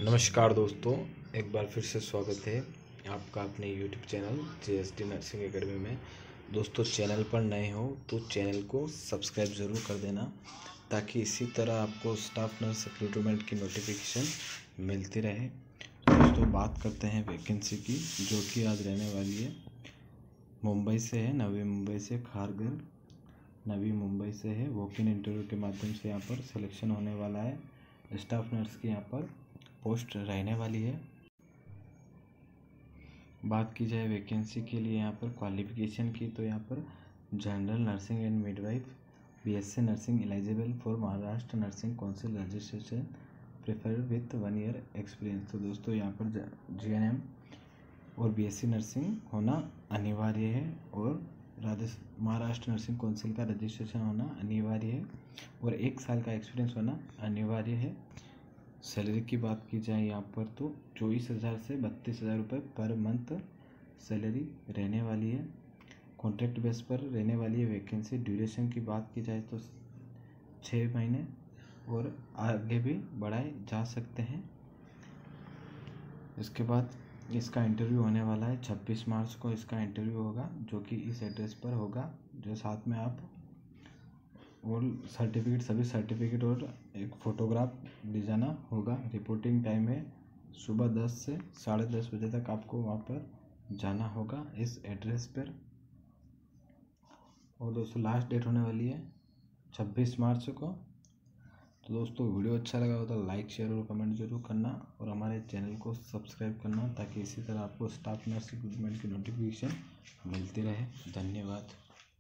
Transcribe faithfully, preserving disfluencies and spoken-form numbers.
नमस्कार दोस्तों, एक बार फिर से स्वागत है आपका अपने YouTube channel J S D nursing academy में। दोस्तों, चैनल पर नए हो तो चैनल को सब्सक्राइब ज़रूर कर देना ताकि इसी तरह आपको स्टाफ नर्स रिक्रूटमेंट की नोटिफिकेशन मिलती रहे। दोस्तों, बात करते हैं वैकेंसी की, जो कि आज रहने वाली है। मुंबई से है, नवी मुंबई से, खारघर नवी मुंबई से है। वॉक इन इंटरव्यू के माध्यम से यहाँ पर सिलेक्शन होने वाला है। स्टाफ नर्स की यहाँ पर पोस्ट रहने वाली है। बात की जाए वैकेंसी के लिए यहाँ पर क्वालिफिकेशन की, तो यहाँ पर general nursing and midwife, BSc nursing eligible for Maharashtra nursing council registration, prefer with one year experience. तो दोस्तों, यहाँ पर जीएनएम और बीएससी नर्सिंग होना अनिवार्य है और राजस्थान महाराष्ट्र नर्सिंग काउंसिल का रजिस्ट्रेशन होना अनिवार्य है और एक साल का एक्सपीरियंस होना अनिवार्य है। सैलरी की बात की जाए यहाँ पर तो चौबीस हज़ार से बत्तीस हज़ार रुपये पर मंथ सैलरी रहने वाली है। कॉन्ट्रैक्ट बेस पर रहने वाली है वैकेंसी। ड्यूरेशन की बात की जाए तो छः महीने और आगे भी बढ़ाए जा सकते हैं। इसके बाद इसका इंटरव्यू होने वाला है छब्बीस मार्च को। इसका इंटरव्यू होगा जो कि इस एड्रेस पर होगा, जो साथ में आप और सर्टिफिकेट सभी सर्टिफिकेट और एक फ़ोटोग्राफ ले जाना होगा। रिपोर्टिंग टाइम है सुबह दस से साढ़े दस बजे तक आपको वहाँ पर जाना होगा इस एड्रेस पर। और दोस्तों, लास्ट डेट होने वाली है छब्बीस मार्च को। तो दोस्तों, वीडियो अच्छा लगा हो तो लाइक शेयर और कमेंट जरूर करना और हमारे चैनल को सब्सक्राइब करना ताकि इसी तरह आपको स्टाफ नर्स रिक्रूटमेंट की नोटिफिकेशन मिलती रहे। धन्यवाद।